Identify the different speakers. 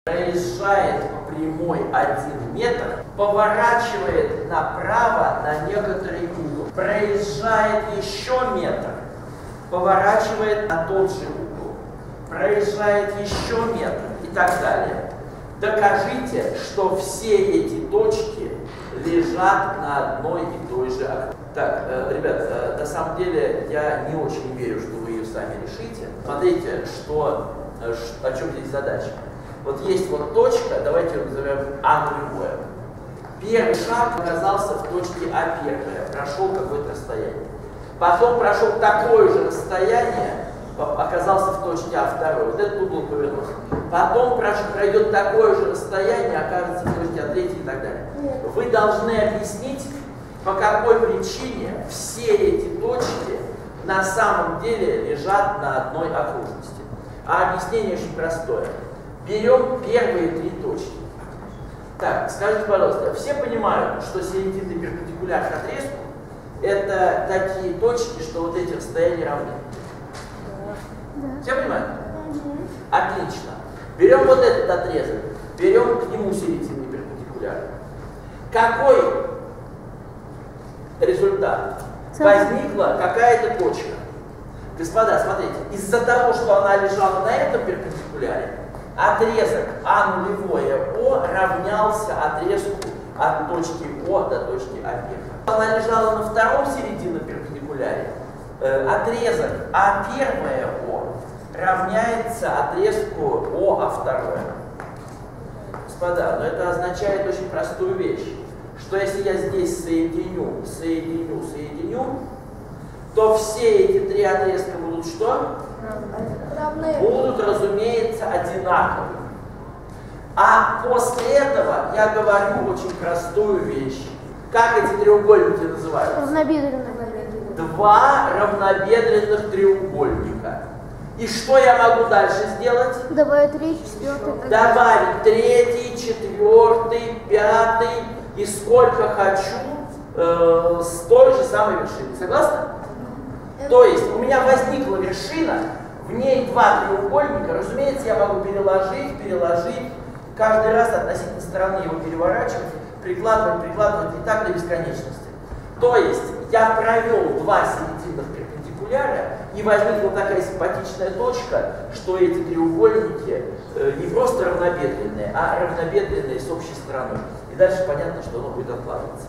Speaker 1: проезжает по прямой 1 метр, поворачивает направо на некоторый угол, проезжает еще метр, поворачивает на тот же угол, проезжает еще метр и так далее. Докажите, что все эти точки лежат на одной и той же округе. Так, ребят, на самом деле я не очень верю, что вы ее сами решите. Смотрите, о чем здесь задача. Вот есть вот точка, давайте ее назовем А нулевое. Первый шаг оказался в точке А1, прошел какое-то расстояние. Потом прошел такое же расстояние, оказался в точке А2, вот этот угол повернулся. Потом пройдет такое же расстояние, окажется в точке А3 и так далее. Вы должны объяснить, по какой причине все эти точки на самом деле лежат на одной окружности. А объяснение очень простое. Берем первые 3 точки. Так, скажите, пожалуйста, все понимают, что середины перпендикулярных отрезку это такие точки, что вот эти расстояния равны? Да. Все понимают? Отлично. Берем вот этот отрезок, берем к нему середины перпендикулярные. Какой результат? Возникла какая-то точка. Господа, смотрите, из-за того, что она лежала на этом перпендикуляре, отрезок А нулевое О равнялся отрезку от точки О до точки А1. Она лежала на втором серединном перпендикуляре, отрезок А1 О равняется отрезку ОА2. Господа, но это означает очень простую вещь, что если я здесь соединю, то все эти 3 отрезка будут что? Равны. Будут, разумеется, одинаковые. А после этого я говорю очень простую вещь. Как эти треугольники называются? Равнобедренные. 2 равнобедренных треугольника. И что я могу дальше сделать? Добавить 3, 4. Добавить 3, 4, 5 и сколько хочу с той же самой вершины. Согласны? То есть у меня возникла вершина, в ней 2 треугольника. Разумеется, я могу переложить, каждый раз относительно стороны его переворачивать, прикладывать и так до бесконечности. То есть я провел 2 серединных перпендикуляра, и возникла такая симпатичная точка, что эти треугольники не просто равнобедренные, а равнобедренные с общей стороной. И дальше понятно, что оно будет откладываться.